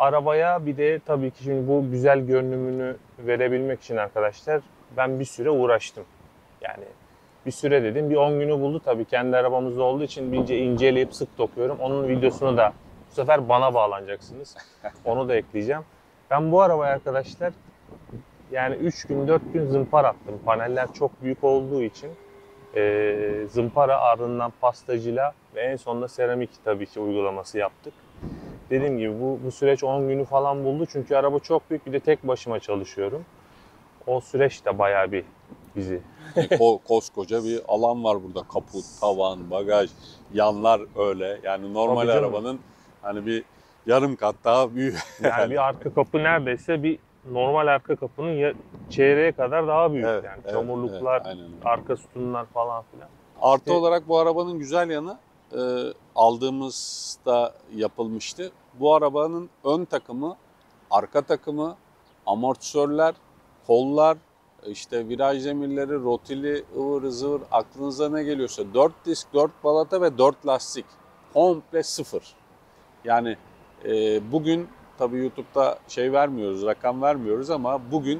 arabaya bir de tabii ki şimdi bu güzel görünümünü verebilmek için arkadaşlar ben bir süre uğraştım. Yani bir süre dedim bir 10 günü buldu tabii kendi arabamızda olduğu için inceleyip sık dokuyorum. Onun videosunu da bu sefer bana bağlanacaksınız. Onu da ekleyeceğim. Ben bu arabaya arkadaşlar yani 3 gün 4 gün zımpara attım. Paneller çok büyük olduğu için zımpara ardından pastacıyla ve en sonunda seramik tabii ki uygulaması yaptık. Dediğim gibi bu süreç 10 günü falan buldu çünkü araba çok büyük bir de tek başıma çalışıyorum. O süreç de bayağı bir bizi. Koskoca bir alan var burada. Kaput, tavan, bagaj, yanlar öyle. Yani normal arabanın hani bir yarım kat daha büyük. Yani bir arka kapı neredeyse bir normal arka kapının çeyreğe kadar daha büyük Evet, yani. evet, Çamurluklar, evet, aynen. arka sütunlar falan filan. Artı olarak bu arabanın güzel yanı aldığımızda yapılmıştı. Bu arabanın ön takımı, arka takımı, amortisörler, kollar, işte viraj zemirleri, rotili, ıvır zıvır aklınıza ne geliyorsa 4 disk, 4 balata ve 4 lastik. Komple sıfır. Yani bugün tabii YouTube'da vermiyoruz, rakam vermiyoruz ama bugün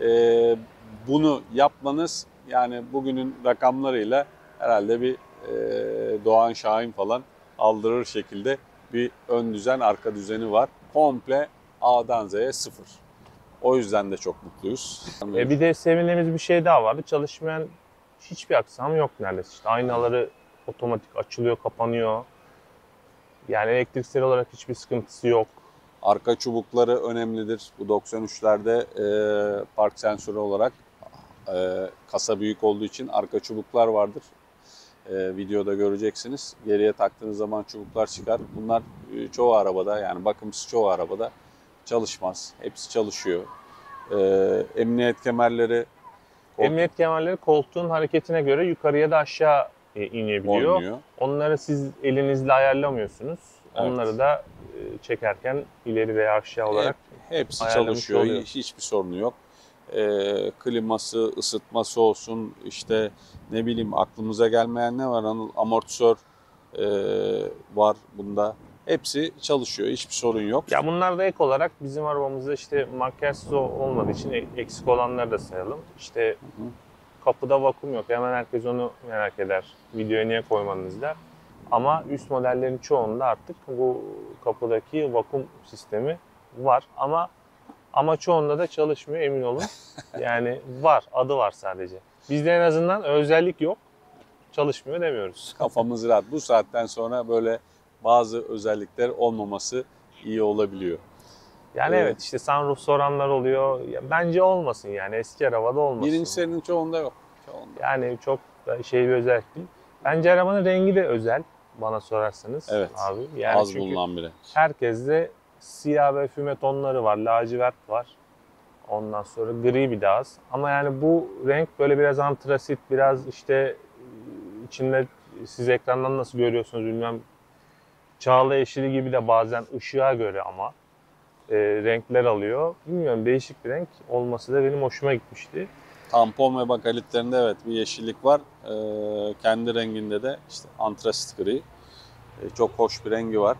bunu yapmanız yani bugünün rakamlarıyla herhalde bir Doğan Şahin falan aldırır şekilde bir ön düzen, arka düzeni var. Komple A'dan Z'ye sıfır. O yüzden de çok mutluyuz. Bir de sevindiğimiz bir şey daha vardı. Çalışmayan hiçbir aksam yok neredeyse. İşte aynaları otomatik açılıyor, kapanıyor. Yani elektriksel olarak hiçbir sıkıntısı yok. Arka çubukları önemlidir. Bu 93'lerde park sensörü olarak kasa büyük olduğu için arka çubuklar vardır. Videoda göreceksiniz. Geriye taktığınız zaman çubuklar çıkar. Bunlar çoğu arabada yani bakımsız çoğu arabada çalışmaz. Hepsi çalışıyor. Emniyet kemerleri Emniyet kemerleri koltuğun hareketine göre yukarıya da aşağı inebiliyor. oynuyor. Onları siz elinizle ayarlamıyorsunuz. Evet. Onları da çekerken ileri veya aşağı olarak hepsi çalışıyor. oluyor. Hiçbir sorunu yok. Kliması, ısıtması olsun, işte ne bileyim aklımıza gelmeyen ne var? Amortisör var bunda. Hepsi çalışıyor. Hiçbir sorun yok. Ya bunlar da ek olarak bizim arabamızda işte makyajsız olmadığı için eksik olanları da sayalım. İşte kapıda vakum yok. Hemen herkes onu merak eder. Videoya niye koymadınız der. Ama üst modellerin çoğunda artık bu kapıdaki vakum sistemi var. Ama çoğunda da çalışmıyor emin olun. Yani var, adı var sadece. Bizde en azından özellik yok. Çalışmıyor demiyoruz. Kafamız rahat. Bu saatten sonra böyle bazı özellikler olmaması iyi olabiliyor. Yani evet işte sunroof soranlar oluyor. Ya, bence olmasın yani eski arabada olmasın. Birinci serinin çoğunda yok. Yani çok da bir özellik değil. Bence arabanın rengi de özel bana sorarsanız. Evet. Abi. Yani az bulunan biri. Herkeste siyah ve füme tonları var, lacivert var. Ondan sonra gri bir de az. Ama yani bu renk böyle biraz antrasit, biraz işte içinde siz ekrandan nasıl görüyorsunuz bilmem. Çağla yeşili gibi de bazen ışığa göre ama renkler alıyor. Bilmiyorum değişik bir renk olması da benim hoşuma gitmişti. Tampon ve bakalitlerinde evet bir yeşillik var. Kendi renginde de işte antrasit gri. Çok hoş bir rengi var.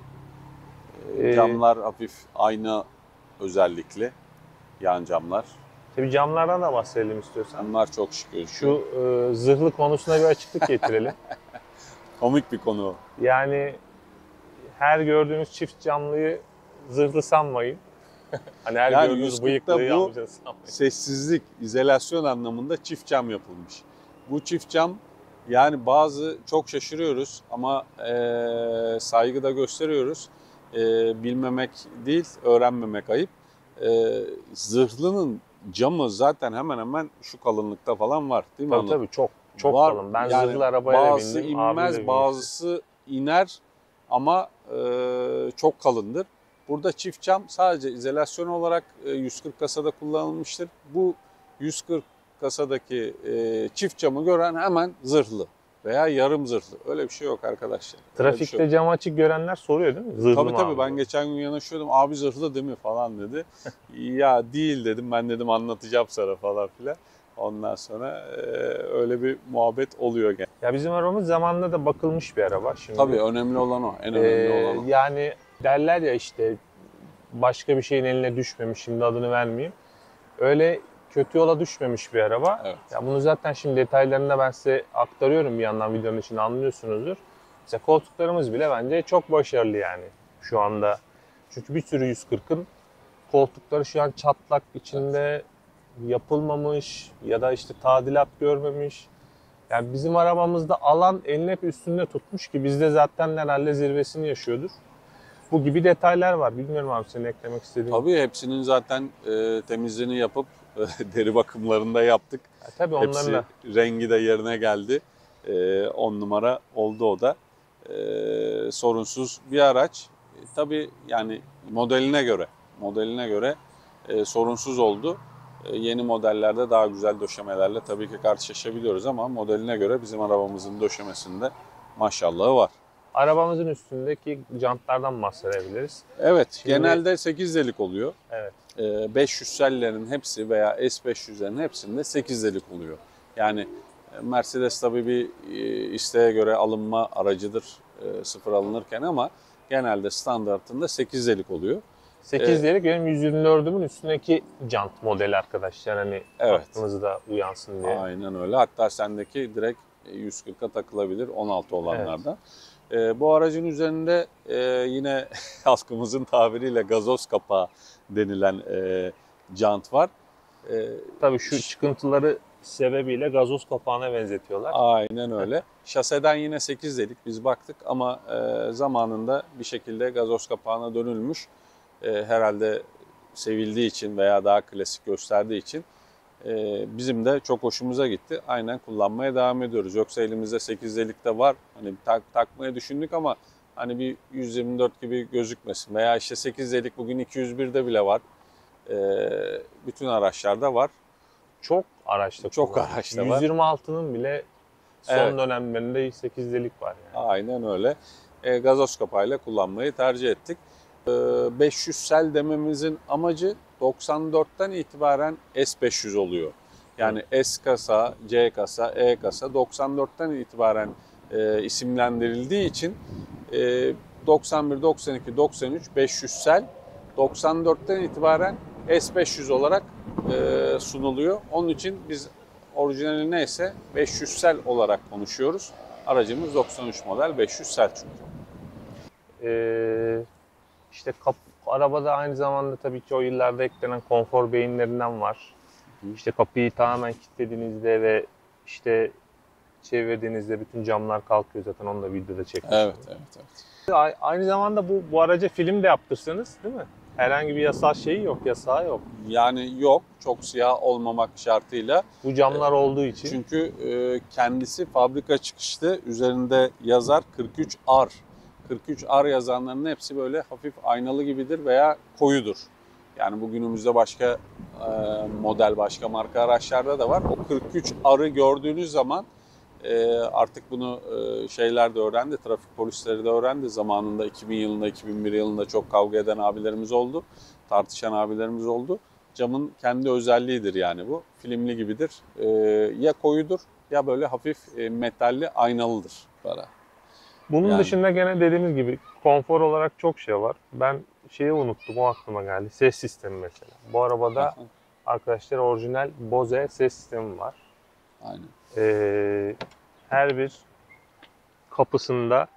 Camlar hafif ayna özellikli. Yan camlar. Tabii camlardan da bahsedelim istiyorsan. Camlar çok şık gözüküyor. Şu zırhlı konusuna bir açıklık getirelim. Komik bir konu o. Yani her gördüğünüz çift camlıyı zırhlı sanmayın. Hani her Yani gördüğünüz bıyıklığı bu yanlış sanmayın. sessizlik, izolasyon anlamında çift cam yapılmış. Bu çift cam yani bazı çok şaşırıyoruz ama saygı da gösteriyoruz. Bilmemek değil, öğrenmemek ayıp. Zırhlının camı zaten hemen hemen şu kalınlıkta falan var değil mi? Tabii çok var. kalın. Ben Yani zırhlı arabaya da bindim. Bazısı inmez, bazısı iner ama çok kalındır. Burada çift cam sadece izolasyon olarak 140 kasada kullanılmıştır. Bu 140 kasadaki çift camı gören hemen zırhlı veya yarım zırhlı. Öyle bir şey yok arkadaşlar. Trafikte şey cam açık görenler soruyor değil mi? Zırhlı mı tabii abi? ben geçen gün yanaşıyordum. Abi zırhlı değil mi falan dedi. Ya değil dedim. Ben dedim anlatacağım sana falan filan. Ondan sonra öyle bir muhabbet oluyor gene. Ya bizim arabamız zamanında da bakılmış bir araba. Şimdi, Tabii önemli olan o. En önemli olan o. Yani derler ya işte başka bir şeyin eline düşmemiş. Şimdi adını vermeyeyim. Öyle kötü yola düşmemiş bir araba. Evet. Ya bunu zaten şimdi detaylarını da ben size aktarıyorum bir yandan, videonun içinde anlıyorsunuzdur. Mesela koltuklarımız bile bence çok başarılı yani şu anda. Çünkü bir sürü 140'ın koltukları şu an çatlak içinde, yapılmamış ya da işte tadilat görmemiş. Yani bizim arabamızda alan elini hep üstünde tutmuş ki bizde zaten herhalde zirvesini yaşıyordur. Bu gibi detaylar var. Bilmiyorum abi, senin eklemek istediğin. Tabii hepsinin zaten temizliğini yapıp deri bakımlarında yaptık. Tabii onların Hepsi da. rengi de yerine geldi. 10 numara oldu o da. Sorunsuz bir araç. Tabii yani modeline göre sorunsuz oldu. Yeni modellerde daha güzel döşemelerle tabii ki karşılaşabiliyoruz ama modeline göre bizim arabamızın döşemesinde maşallahı var. Arabamızın üstündeki jantlardan bahsedebiliriz. Evet, Şimdi- genelde 8 delik oluyor. Evet. 500'sellerin hepsi veya S500'lerin hepsinde 8 delik oluyor. Yani Mercedes tabii bir isteğe göre alınma aracıdır sıfır alınırken ama genelde standartında 8 delik oluyor. 8 delik benim 124'ümün üstündeki jant modeli arkadaşlar. Hani Evet. aklınızda uyansın diye. Aynen öyle. Hatta sendeki direkt 140'a takılabilir 16 olanlardan. Bu aracın üzerinde yine halkımızın tabiriyle gazoz kapağı denilen jant var. Tabii şu çıkıntıları sebebiyle gazoz kapağına benzetiyorlar. Aynen öyle. Şaseden yine 8 dedik biz baktık ama zamanında bir şekilde gazoz kapağına dönülmüş. Herhalde sevildiği için veya daha klasik gösterdiği için bizim de çok hoşumuza gitti. Aynen kullanmaya devam ediyoruz. Yoksa elimizde 8 delik de var. Hani takmaya düşündük ama hani bir 124 gibi gözükmesin. Veya işte 8 delik bugün 201'de bile var. Bütün araçlarda var. Çok araçta Çok kullanılıyor. araçta var. 126'nın bile son Evet. dönemlerinde 8 delik var yani. Aynen öyle. Gazoz kapağıyla kullanmayı tercih ettik. 500 sel dememizin amacı 94'ten itibaren S500 oluyor. Yani S kasa, C kasa, E kasa 94'ten itibaren isimlendirildiği için 91, 92, 93, 500 sel 94'ten itibaren S500 olarak sunuluyor. Onun için biz orijinali neyse 500 sel olarak konuşuyoruz. Aracımız 93 model 500 sel çünkü. İşte arabada aynı zamanda tabii ki o yıllarda eklenen konfor beyinlerinden var. İşte kapıyı tamamen kilitlediğinizde ve işte çevirdiğinizde bütün camlar kalkıyor, zaten onu da videoda çekmiştim. Evet. Aynı zamanda bu araca film de yaptırsanız değil mi? Herhangi bir yasal şeyi yok, yasağı yok. Yani yok, çok siyah olmamak şartıyla. Bu camlar olduğu için. Çünkü kendisi fabrika çıkışlı, üzerinde yazar 43R. 43R yazanların hepsi böyle hafif aynalı gibidir veya koyudur. Yani bugünümüzde başka model, başka marka araçlarda da var. O 43R'ı gördüğünüz zaman artık bunu şeyler de öğrendi, trafik polisleri de öğrendi. Zamanında 2000 yılında, 2001 yılında çok kavga eden abilerimiz oldu, tartışan abilerimiz oldu. Camın kendi özelliğidir yani bu. Filmli gibidir. Ya koyudur ya böyle hafif metalli aynalıdır. Bunun Yani. dışında gene dediğimiz gibi konfor olarak çok şey var. Ben şeyi unuttum, o aklıma geldi. Ses sistemi mesela. Bu arabada arkadaşlar orijinal Bose ses sistemi var. Aynen. Her bir kapısında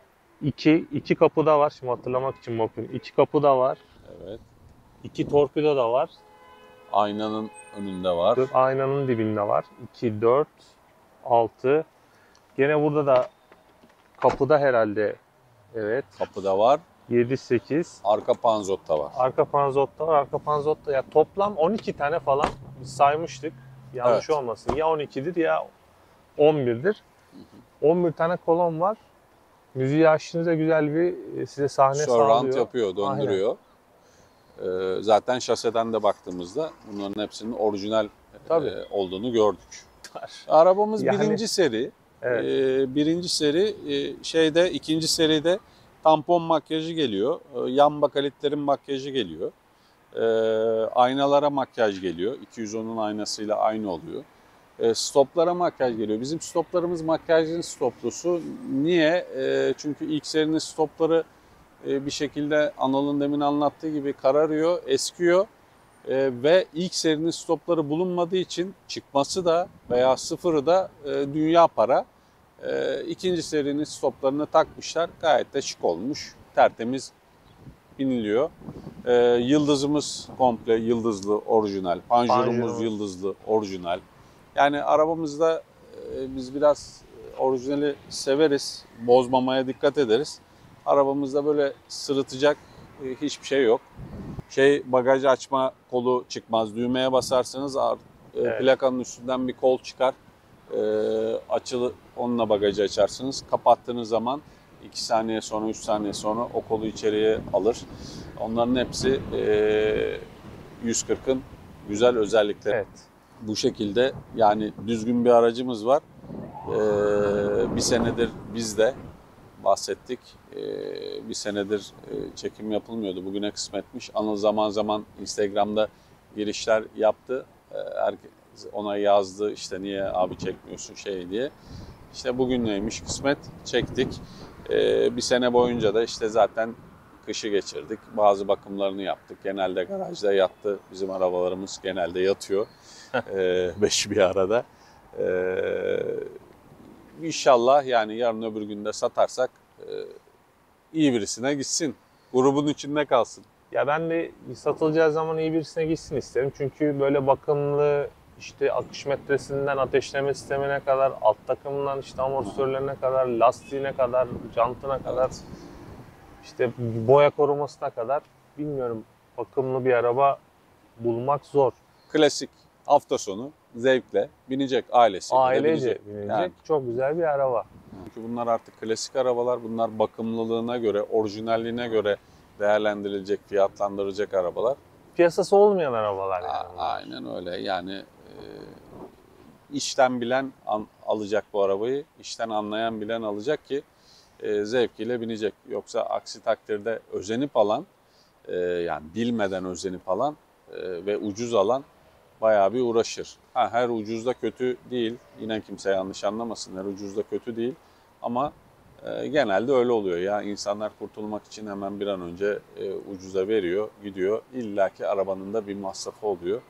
iki kapı da var. Şimdi hatırlamak için bakıyorum. 2 kapı da var. Evet. 2 torpido da var. Aynanın önünde var. Aynanın dibinde var. 2, 4, 6. Gene burada da kapıda herhalde, evet. Kapıda var. 7, 8. Arka panzotta var. Arka panzotta var. Arka panzotta ya toplam 12 tane falan biz saymıştık. Yanlış Evet. olmasın. Ya 12'dir ya 11'dir. 11 tane kolon var. Müziği açtığınızda güzel bir size sahne Surround sağlıyor. yapıyor, döndürüyor. Zaten şaseden de baktığımızda bunların hepsinin orijinal olduğunu gördük. Arabamız Yani- birinci seri. Evet. Birinci seri ikinci seride tampon makyajı geliyor. Yan bakalitlerin makyajı geliyor. Aynalara makyaj geliyor. 210'un aynasıyla aynı oluyor. Stoplara makyaj geliyor. Bizim stoplarımız makyajın stoplusu. Niye? Çünkü ilk serinin stopları bir şekilde Anıl'ın demin anlattığı gibi kararıyor, eskiyor. Ve ilk serinin stopları bulunmadığı için çıkması da veya sıfırı da dünya para. İkinci serinin stoplarını takmışlar. Gayet de şık olmuş. Tertemiz biniliyor. Yıldızımız komple yıldızlı, orijinal. Panjurumuz yıldızlı, orijinal. Yani arabamızda biz biraz orijinali severiz. Bozmamaya dikkat ederiz. Arabamızda böyle sırıtacak hiçbir şey yok. Bagaj açma kolu çıkmaz. Düğmeye basarsanız Evet. plakanın üstünden bir kol çıkar. Açılı onunla bagajı açarsınız. Kapattığınız zaman 2 saniye sonra 3 saniye sonra o kolu içeriye alır. Onların hepsi 140'ın güzel özellikleri. Evet. Bu şekilde yani düzgün bir aracımız var. Bir senedir biz de bahsettik. Bir senedir çekim yapılmıyordu. Bugüne kısmetmiş. Anıl zaman zaman Instagram'da girişler yaptı. Herkes ona yazdı işte niye abi çekmiyorsun diye. İşte bugün neymiş kısmet çektik. Bir sene boyunca da işte zaten kışı geçirdik. Bazı bakımlarını yaptık. Genelde garajda yattı. Bizim arabalarımız genelde yatıyor. Beşi bir arada. İnşallah yani yarın öbür günde satarsak iyi birisine gitsin. Grubun içinde kalsın. Ya ben de satılacağı zaman iyi birisine gitsin isterim. Çünkü böyle bakımlı, işte akış metresinden ateşleme sistemine kadar, alt takımından işte amortisörlerine kadar, lastiğine kadar, jantına kadar, işte boya korumasına kadar, bilmiyorum, bakımlı bir araba bulmak zor. Klasik hafta sonu zevkle binecek ailesiyle Ailece binecek Yani. çok güzel bir araba. Çünkü bunlar artık klasik arabalar. Bunlar bakımlılığına göre, orijinalliğine göre değerlendirilecek, fiyatlandırılacak arabalar. Piyasası olmayan arabalar yani. Aynen öyle. Yani işten bilen alacak bu arabayı, işten anlayan bilen alacak ki zevkiyle binecek. Yoksa aksi takdirde özenip alan, yani bilmeden özenip alan ve ucuz alan bayağı bir uğraşır. Her ucuz da kötü değil. Yine kimse yanlış anlamasın. Her ucuz da kötü değil. Ama genelde öyle oluyor ya. İnsanlar kurtulmak için hemen bir an önce ucuza veriyor, gidiyor. İlla ki arabanın da bir masrafı oluyor.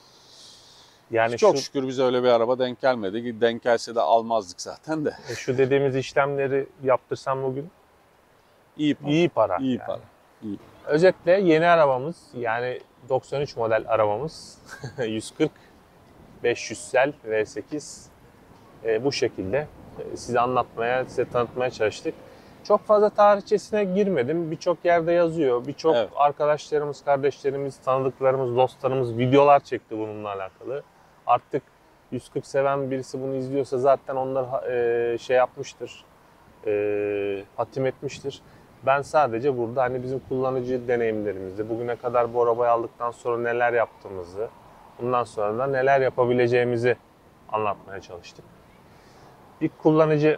Yani çok şükür bize öyle bir araba denk gelmedi. Denk gelse de almazdık zaten de. Şu dediğimiz işlemleri yaptırsam bugün İyi para. iyi para. İyi yani. para. İyi. Özetle yeni arabamız, yani 93 model arabamız 140 500'sel V8 bu şekilde size anlatmaya, size tanıtmaya çalıştık. Çok fazla tarihçesine girmedim. Birçok yerde yazıyor. Birçok arkadaşlarımız, kardeşlerimiz, tanıdıklarımız, dostlarımız videolar çekti bununla alakalı. Artık 140 seven birisi bunu izliyorsa zaten onlar yapmıştır, hatim etmiştir. Ben sadece burada hani bizim kullanıcı deneyimlerimizde bugüne kadar bu arabayı aldıktan sonra neler yaptığımızı, bundan sonra da neler yapabileceğimizi anlatmaya çalıştık. Bir kullanıcı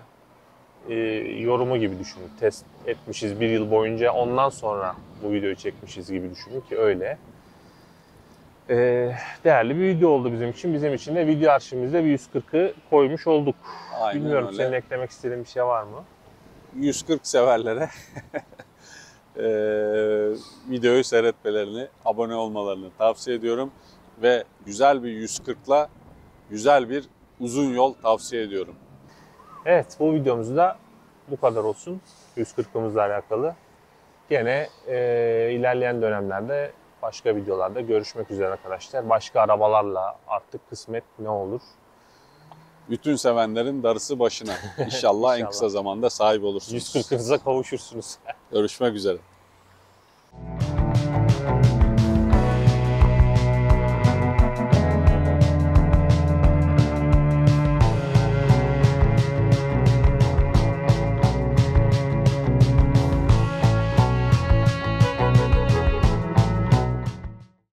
yorumu gibi düşünün. Test etmişiz bir yıl boyunca, ondan sonra bu videoyu çekmişiz gibi düşünün ki öyle. Değerli bir video oldu bizim için. Bizim için de video arşivimizde bir 140'ı koymuş olduk. Aynen Bilmiyorum öyle. senin eklemek istediğin bir şey var mı? 140 severlere videoyu seyretmelerini, abone olmalarını tavsiye ediyorum. Ve güzel bir 140'la güzel bir uzun yol tavsiye ediyorum. Evet, bu videomuz da bu kadar olsun 140'ımızla alakalı. Gene ilerleyen dönemlerde başka videolarda görüşmek üzere arkadaşlar. Başka arabalarla artık kısmet ne olur. Bütün sevenlerin darısı başına. İnşallah en kısa zamanda sahip olursunuz. 140'ınıza kavuşursunuz. Görüşmek üzere.